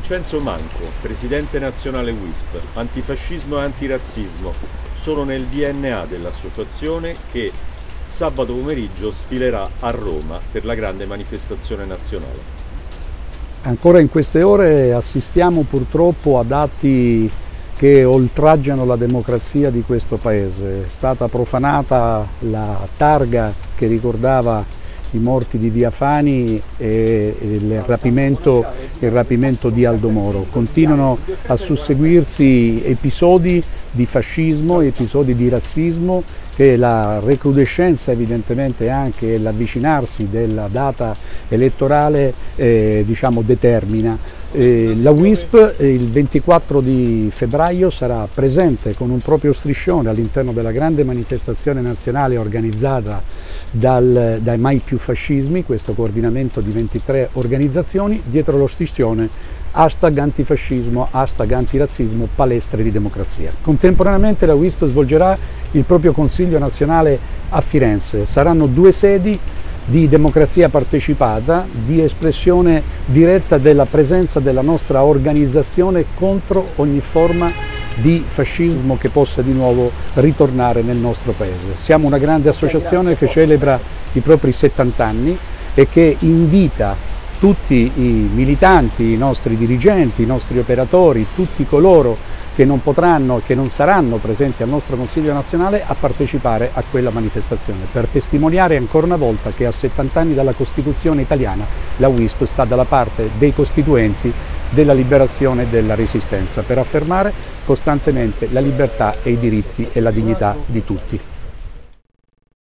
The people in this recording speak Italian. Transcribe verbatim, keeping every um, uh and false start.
Vincenzo Manco, presidente nazionale W I S P, antifascismo e antirazzismo sono nel D N A dell'associazione che sabato pomeriggio sfilerà a Roma per la grande manifestazione nazionale. Ancora in queste ore assistiamo purtroppo ad atti che oltraggiano la democrazia di questo Paese. È stata profanata la targa che ricordava i morti di Via Fani e il rapimento, il rapimento di Aldo Moro. Continuano a susseguirsi episodi di fascismo, episodi di razzismo che la recrudescenza evidentemente anche l'avvicinarsi della data elettorale eh, diciamo, determina. Eh, la W I S P eh, il ventiquattro di febbraio sarà presente con un proprio striscione all'interno della grande manifestazione nazionale organizzata dal, dai Mai Più Fascismi, questo coordinamento di ventitré organizzazioni. Dietro lo striscione hashtag antifascismo, hashtag antirazzismo, palestre di democrazia. Contemporaneamente la W I S P svolgerà il proprio Consiglio nazionale a Firenze. Saranno due sedi di democrazia partecipata, di espressione diretta della presenza della nostra organizzazione contro ogni forma di fascismo che possa di nuovo ritornare nel nostro Paese. Siamo una grande associazione che celebra i propri settanta anni e che invita tutti i militanti, i nostri dirigenti, i nostri operatori, tutti coloro che non potranno e che non saranno presenti al nostro Consiglio nazionale a partecipare a quella manifestazione, per testimoniare ancora una volta che a settanta anni dalla Costituzione italiana la W I S P sta dalla parte dei costituenti della liberazione e della resistenza, per affermare costantemente la libertà e i diritti e la dignità di tutti.